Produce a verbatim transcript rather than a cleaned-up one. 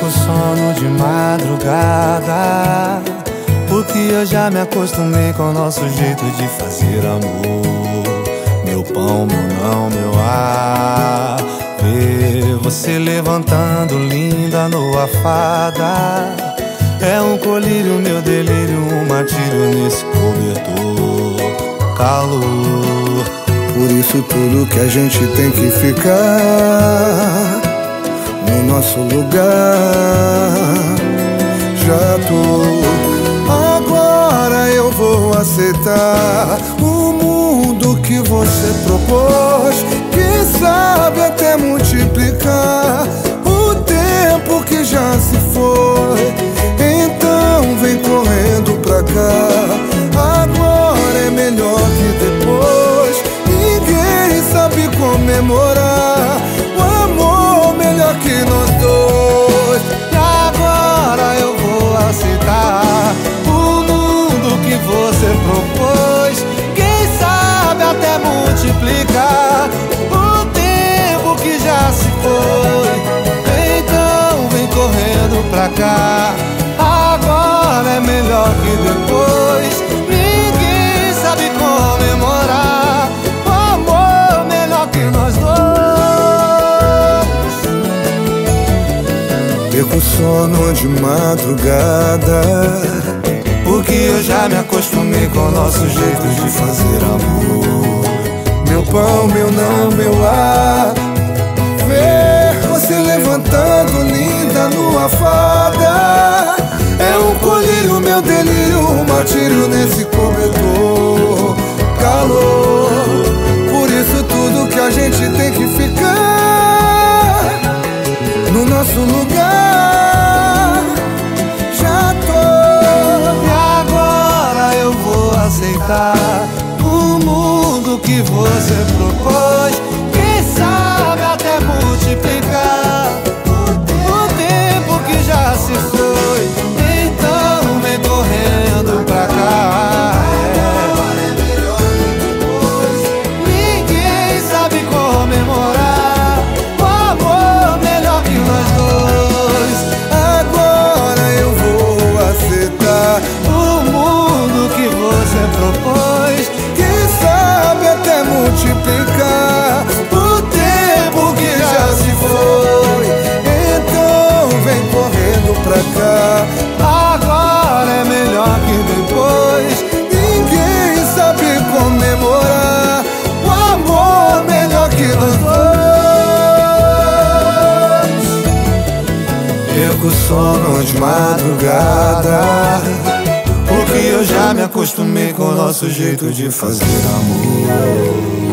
Perco o sono de madrugada, porque eu já me acostumei com o nosso jeito de fazer amor. Meu pão, meu não, meu ar. Ver você levantando linda no afada é um colírio, meu delírio, um martírio nesse cobertor. Calor. Por isso tudo que a gente tem que ficar no nosso lugar. Já tô, agora eu vou aceitar o mundo que você propôs. Quem sabe até multiplicar o tempo que já se foi. Então vem correndo pra cá, agora é melhor que depois. Ninguém sabe comemorar o amor melhor que nós dois. E agora eu vou aceitar o mundo que você propôs. Quem sabe até multiplicar o tempo que já se foi. Então vem correndo pra cá, agora é melhor que depois. Ninguém sabe comemorar o amor melhor que nós dois. Perco o sono de madrugada, porque eu já me acostumei com o nosso jeito de fazer amor. meu pão, meu não, meu ar. Ver você levantando linda numa fada é um colírio, meu delírio, um martírio nesse cobertor. Calor. Por isso tudo que a gente tem que ficar no nosso lugar. Já tô, E agora eu vou aceitar o mundo que você propôs. Quem sabe até multiplicar o tempo que já se foi. Então vem correndo pra cá, ninguém sabe comemorar o amor melhor que nós dois. agora eu vou aceitar O mundo que você propôs. quem sabe até multiplicar o tempo que já se foi. Então vem correndo pra cá, Agora é melhor que depois. ninguém sabe comemorar o amor melhor que nós dois. Perco o sono de madrugada, porque eu já me acostumei com o nosso jeito de fazer amor.